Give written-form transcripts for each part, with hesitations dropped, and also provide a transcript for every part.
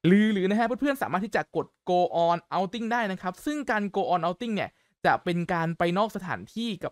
หรือนะฮะเพื่อนๆสามารถที่จะกด go on outing ได้นะครับซึ่งการ go on outing เนี่ยจะเป็นการไปนอกสถานที่กับ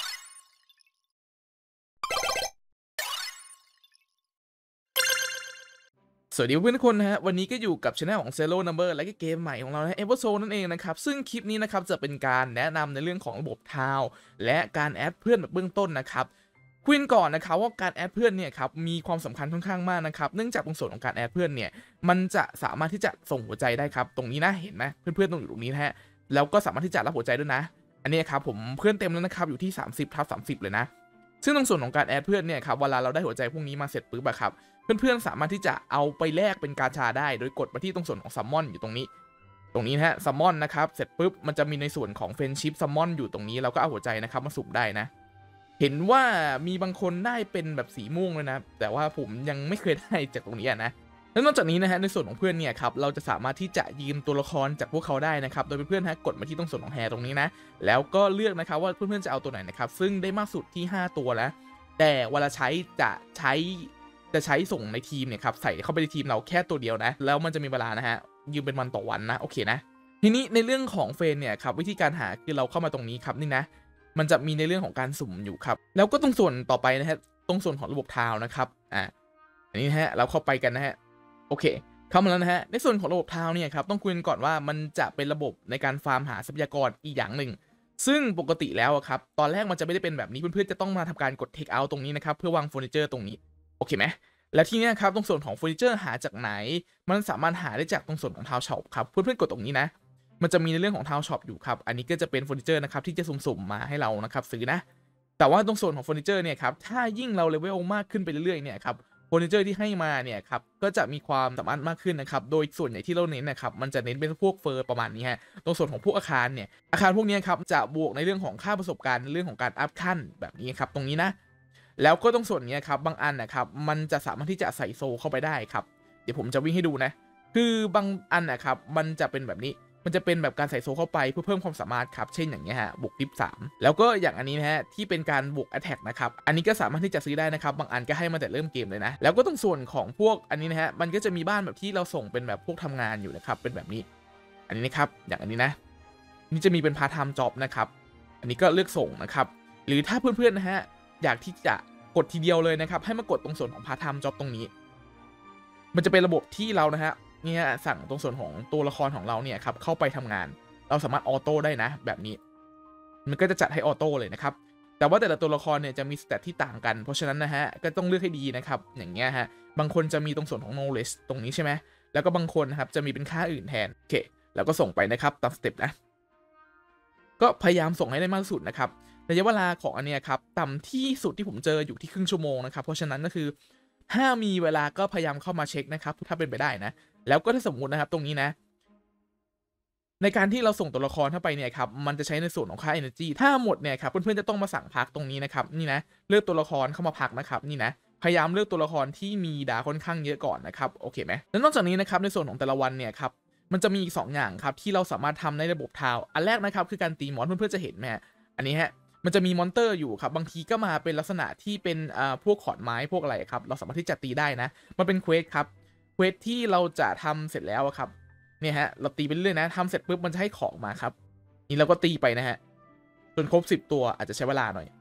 สวัสดีเพื่อนๆทุกคนนะฮะวันนี้ก็อยู่กับช anel ของ Zero Number และก็เกมใหม่ของเรานะ Everzone นั่นเองนะครับซึ่งคลิปนี้นะครับจะเป็นการแนะนำในเรื่องของระบบทาวและการแอดเพื่อนแบบเบื้องต้นนะครับคุยก่อนนะครับว่าการแอดเพื่อนเนี่ยครับมีความสำคัญค่อนข้างมากนะครับเนื่องจากตรงส่วนของการแอดเพื่อนเนี่ยมันจะสามารถที่จะส่งหัวใจได้ครับตรงนี้นะเห็นไหมเพื่อนๆตรงอยู่ตรงนี้นะฮะแล้วก็สามารถที่จะรับหัวใจด้วยนะอันนี้ครับผมเพื่อนเต็มแล้วนะครับอยู่ที่30/30เลยนะซึ่งตรงส่วนของการแอดเพื่อนเนี่ยครับเวลาเราได้หัวใจพวกนี้มาเสร็จปุ๊บอะครับเพื่อนๆสามารถที่จะเอาไปแลกเป็นกาชาได้โดยกดมาที่ตรงส่วนของซัมมอนอยู่ตรงนี้นะฮะซัมมอนนะครับเสร็จปุ๊บมันจะมีในส่วนของเฟรนชิพซัมมอนอยู่ตรงนี้เราก็เอาหัวใจนะครับมาสุ่มได้นะเห็นว่ามีบางคนได้เป็นแบบสีม่วงเลยนะแต่ว่าผมยังไม่เคยได้จากตรงนี้นะแล้วนอกจากนี้นะฮะในส่วนของเพื่อนเนี่ยครับเราจะสามารถที่จะยืมตัวละครจากพวกเขาได้นะครับโดยเพื่อนๆฮะกดมาที่ตรงส่วนของแฮร์ตรงนี้นะแล้วก็เลือกนะครับว่าเพื่อนๆจะเอาตัวไหนนะครับซึ่งได้มากสุดที่5ตัวแล้วแต่เวลาใช้จะใช้ส่งในทีมเนี่ยครับใส่เข้าไปในทีมเราแค่ตัวเดียวนะแล้วมันจะมีเวลานะฮะยืมเป็นวันต่อวันนะโอเคนะทีนี้ในเรื่องของเฟรนเนี่ยครับวิธีการหาคือเราเข้ามาตรงนี้ครับนี่นะมันจะมีในเรื่องของการสุ่มอยู่ครับแล้วก็ตรงส่วนต่อไปนะฮะตรงส่วนของระบบทาวนะครับอันนี้นะฮะเราเข้าไปกันนะฮะโอเคเข้ามาแล้วนะฮะในส่วนของระบบทาวเนี่ยครับต้องคุยกันก่อนว่ามันจะเป็นระบบในการฟาร์มหาทรัพยากรอีกอย่างหนึ่งซึ่งปกติแล้วครับตอนแรกมันจะไม่ได้เป็นแบบนี้เพื่อนๆจะต้องมาทำการกด take out ตรงนี้นะครับเพื่อวางเฟอร์นิเจอร์ตรงนี้โอเคไหมและที่นี้ครับตรงส่วนของเฟอร์นิเจอร์หาจากไหนมันสามารถหาได้จากตรงส่วนของทาวช็อปครับเพื่อนๆกดตรงนี้นะมันจะมีในเรื่องของทาวช็อปอยู่ครับอันนี้ก็จะเป็นเฟอร์นิเจอร์นะครับที่จะสุ่มๆมาให้เรานะครับซื้อนะแต่ว่าตรงส่วนของเฟอร์นิเจอร์เนี่ยครับถ้ายิ่งเราเลเวลมากขึ้นไปเรื่อยๆเนี่ยครับเฟอร์นิเจอร์ที่ให้มาเนี่ยครับก็จะมีความสามารถมากขึ้นนะครับโดยส่วนใหญ่ที่เราเน้นนะครับมันจะเน้นเป็นพวกเฟอร์ประมาณนี้ฮะตรงส่วนของพวกอาคารเนี่ยอาคารพวกนี้ครับจะบวกในเรื่องของค่าประสบการณ์ในเรื่องของการอัพขั้นแบบนี้ครับตรงนี้นะแล้วก็ตรงส่วนนี้ครับบางอันนะครับมันจะสามารถที่จะใส่โซเข้าไปได้ครับเดี๋ยวผมจะวิ่งให้ดูนะคือบางอันนะครับมันจะเป็นแบบนี้มันจะเป็นแบบการใส่โซเข้าไปเพื่อเพิ่มความสามารถครับเช่นอย่างเงี้ยฮะบวก13แล้วก็อย่างอันนี้นะฮะที่เป็นการบวก attack นะครับอันนี้ก็สามารถที่จะซื้อได้นะครับบางอันก็ให้มาแต่เริ่มเกมเลยนะแล้วก็ตรงส่วนของพวกอันนี้นะฮะมันก็จะมีบ้านแบบที่เราส่งเป็นแบบพวกทำงานอยู่นะครับเป็นแบบนี้อันนี้นะครับอย่างอันนี้นะนี่จะมีเป็นพาร์ทไทม์จ็อบนะครับอันนี้ก็เลือกส่งนะครับหรือถ้าเพื่อนๆนะฮะอยากที่จะกดทีเดียวเลยนะครับให้มากดตรงส่วนของพาร์ทไทม์จ็อบตรงนี้มันจะเป็นระบบที่เรานะฮะเนี่ยสั่งตรงส่วนของตัวละครของเราเนี่ยครับเข้าไปทำงานเราสามารถออโต้ได้นะแบบนี้มันก็จะจัดให้ออโต้เลยนะครับแต่ว่าแต่ละตัวละครเนี่ยจะมีสเตตที่ต่างกันเพราะฉะนั้นนะฮะก็ต้องเลือกให้ดีนะครับอย่างเงี้ยฮะบางคนจะมีตรงส่วนของ knowledge ตรงนี้ใช่ไหมแล้วก็บางคนนะครับจะมีเป็นค่าอื่นแทนโอเคแล้วก็ส่งไปนะครับตามสเต็ปนะก็พยายามส่งให้ได้มากที่สุดนะครับระยะเวลาของอันเนี้ยครับต่ำที่สุดที่ผมเจออยู่ที่ครึ่งชั่วโมงนะครับเพราะฉะนั้นก็คือถ้ามีเวลาก็พยายามเข้ามาเช็คนะครับถ้าเป็นไปได้นะแล้วก็ถ้าสมมุตินะครับตรงนี้นะในการที่เราส่งตัวละครเข้าไปเนี่ยครับมันจะใช้ในส่วนของค่า energy ถ้าหมดเนี่ยครับเพื่อนๆจะต้องมาสั่งพักตรงนี้นะครับนี่นะเลือกตัวละครเข้ามาพักนะครับนี่นะพยายามเลือกตัวละครที่มีดาค่อนข้างเยอะก่อนนะครับโอเคไหมแล้วนอกจากนี้นะครับในส่วนของแต่ละวันเนี่ยครับมันจะมีอีก2อย่างครับที่เราสามารถทำในระบบทาวอันแรกนะครับคือการตีมอนเพื่อนๆจะเห็นไหมอันนี้ฮะมันจะมีมอนเตอร์อยู่ครับบางทีก็มาเป็นลักษณะที่เป็นพวกขอนไม้พวกอะไรครับเราสามารถที่จะตีได้นะมันเป็นเควสครับเควสที่เราจะทำเสร็จแล้วครับเนี่ยฮะเราตีไปเรื่อยนะทำเสร็จปุ๊บมันจะให้ของมาครับนี่เราก็ตีไปนะฮะจนครบ10ตัวอาจจะใช้เวลาหน่อย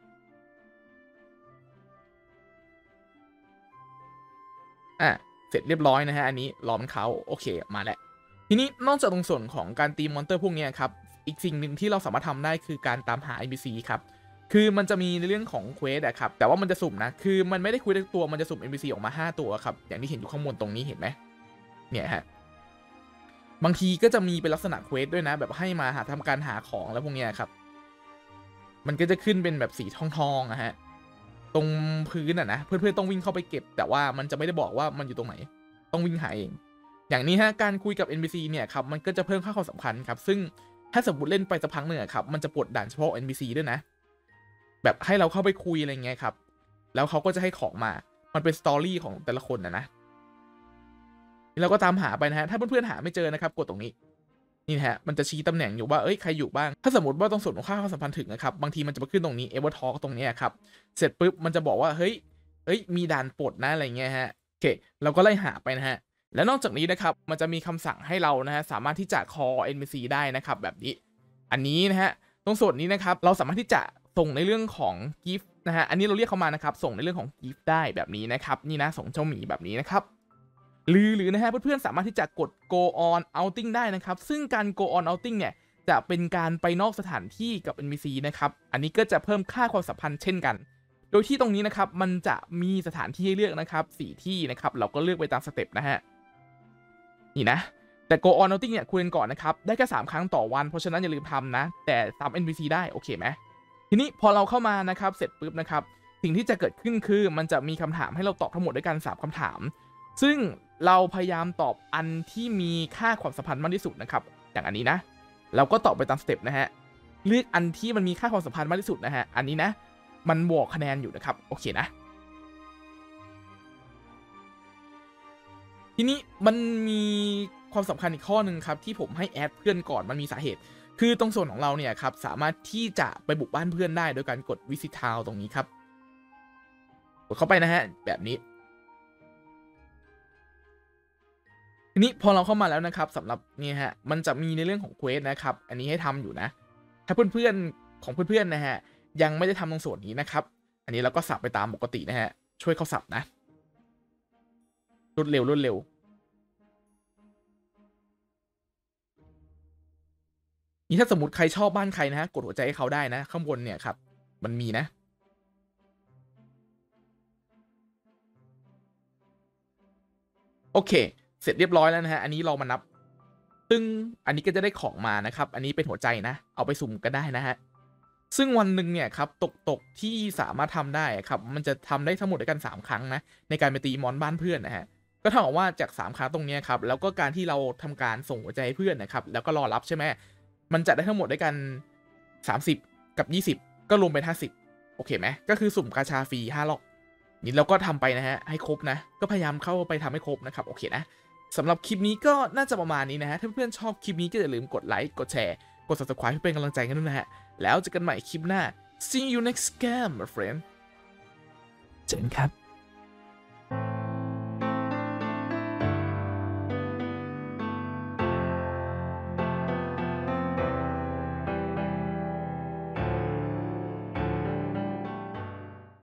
เสร็จเรียบร้อยนะฮะอันนี้รอมันเขาโอเคมาแล้วทีนี้นอกจากตรงส่วนของการตีมอนเตอร์พวกนี้ครับอีกสิ่งหนึ่งที่เราสามารถทำได้คือการตามหา NPC ครับคือมันจะมีในเรื่องของเควสอะครับแต่ว่ามันจะสุ่มนะคือมันไม่ได้คุยทุกตัวมันจะสุ่ม NPC ออกมา5ตัวครับอย่างที่เห็นอยู่ข้างบนตรงนี้เห็นไหมเนี่ยฮะบางทีก็จะมีเป็นลักษณะเควสด้วยนะแบบให้มาทำการหาของแล้วพวกนี้ครับมันก็จะขึ้นเป็นแบบสีทองๆอะฮะตรงพื้นอะนะเพื่อนๆต้องวิ่งเข้าไปเก็บแต่ว่ามันจะไม่ได้บอกว่ามันอยู่ตรงไหนต้องวิ่งหาเองอย่างนี้ฮะการคุยกับ NPC เนี่ยครับมันก็จะเพิ่มค่าความสำคัญครับซึ่งถ้าสมมติเล่นไปสักพักหนึ่งครับมันจะปลดด่านเฉพาะ NPC ด้วยนะแบบให้เราเข้าไปคุยอะไรเงี้ยครับแล้วเขาก็จะให้ของมามันเป็นสตอรี่ของแต่ละคนนะเราก็ตามหาไปนะฮะถ้าเพื่อนๆหาไม่เจอนะครับกดตรงนี้นี่นะฮะมันจะชี้ตำแหน่งอยู่ว่าเอ้ยใครอยู่บ้างถ้าสมมติว่าตรงส่วนของค่าความสัมพันธ์ถึงนะครับบางทีมันจะมาขึ้นตรงนี้ Ever Talk ตรงนี้ครับเสร็จปุ๊บมันจะบอกว่าเฮ้ยมีด่านปลดนะอะไรเงี้ยฮะโอเคเราก็ไล่หาไปนะฮะและนอกจากนี้นะครับมันจะมีคำสั่งให้เรานะฮะสามารถที่จะ call NPC ได้นะครับแบบนี้อันนี้นะฮะตรงส่วนนี้นะครับเราสามารถที่จะส่งในเรื่องของ gift นะฮะอันนี้เราเรียกเขามานะครับส่งในเรื่องของ gift ได้แบบนี้นะครับนี่นะส่งเจ้าหมีแบบนี้นะครับหรือนะฮะเพื่อนๆสามารถที่จะกด go on outing ได้นะครับซึ่งการ go on outing เนี่ยจะเป็นการไปนอกสถานที่กับ NPC นะครับอันนี้ก็จะเพิ่มค่าความสัมพันธ์เช่นกันโดยที่ตรงนี้นะครับมันจะมีสถานที่ให้เลือกนะครับ4ที่นะครับเราก็เลือกไปตามสเต็ปนะฮะนี่นะแต่ go on outing เนี่ยคุยกันก่อนนะครับได้แค่3ครั้งต่อวันเพราะฉะนั้นอย่าลืมทำนะแต่ตาม NPC ได้โอเคไหมทีนี้พอเราเข้ามานะครับเสร็จปุ๊บนะครับสิ่งที่จะเกิดขึ้นคือมันจะมีคำถามให้เราตอบทั้งหมดด้วยกัน3คำถามซึ่งเราพยายามตอบอันที่มีค่าความสัมพันธ์มากที่สุดนะครับอย่างอันนี้นะเราก็ตอบไปตามสเต็ปนะฮะเลือกอันที่มันมีค่าความสัมพันธ์มากที่สุดนะฮะอันนี้นะมันบวกคะแนนอยู่นะครับโอเคนะทีนี้มันมีความสำคัญอีกข้อหนึ่งครับที่ผมให้แอดเพื่อนก่อนมันมีสาเหตุคือตรงส่วนของเราเนี่ยครับสามารถที่จะไปบุกบ้านเพื่อนได้โดยการกด visit town ตรงนี้ครับกดเข้าไปนะฮะแบบนี้ทีนี้พอเราเข้ามาแล้วนะครับสำหรับนี่ฮะมันจะมีในเรื่องของเควสนะครับอันนี้ให้ทำอยู่นะถ้าเพื่อนๆของเพื่อนๆนะฮะยังไม่ได้ทำตรงส่วนนี้นะครับอันนี้เราก็สับไปตามปกตินะฮะช่วยเขาสับนะรวดเร็วนี่ถ้าสมมติใครชอบบ้านใครนะฮะกดหัวใจให้เขาได้นะข้างบนเนี่ยครับมันมีนะโอเคเสร็จเรียบร้อยแล้วนะฮะอันนี้เรามานับซึ่งอันนี้ก็จะได้ของมานะครับอันนี้เป็นหัวใจนะเอาไปสุ่มก็ได้นะฮะซึ่งวันหนึ่งเนี่ยครับตกที่สามารถทำได้ครับมันจะทำได้ทั้งหมดด้วยกัน3ครั้งนะในการไปตีมอนบ้านเพื่อนนะฮะก็เท่ากับว่าจาก3ครั้งตรงนี้ครับแล้วก็การที่เราทำการส่งหัวใจให้เพื่อนนะครับแล้วก็รอรับใช่ไหมมันจะได้ทั้งหมดด้วยกัน30กับ20ก็รวมเป็น50โอเคไหมก็คือสุ่มกาชาฟรี5รอบนี่เราก็ทำไปนะฮะให้ครบนะก็พยายามเข้าไปทำให้ครบนะครับโอเคนะสำหรับคลิปนี้ก็น่าจะประมาณนี้นะฮะถ้าเพื่อนชอบคลิปนี้ก็อย่าลืมกดไลค์กดแชร์กด subscribe เพื่อเป็นกำลังใจกันด้วยนะฮะแล้วเจอกันใหม่คลิปหน้า see you next game my friend เจอกันครับ